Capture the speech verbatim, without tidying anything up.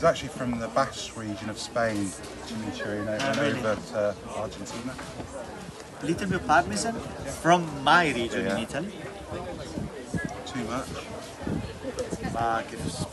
It's actually from the Basque region of Spain, chimichurrri, and Ah, went really? over to Argentina. Little bit parmesan from my region Yeah. in Italy. Too much. Ma che